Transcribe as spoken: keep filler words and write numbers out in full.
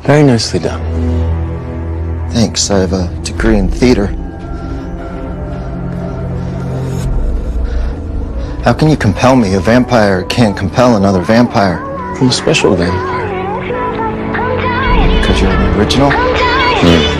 Very nicely done. Thanks, I have a degree in theater. How can you compel me? A vampire can't compel another vampire. I'm a special vampire. Because you're an original? Mm.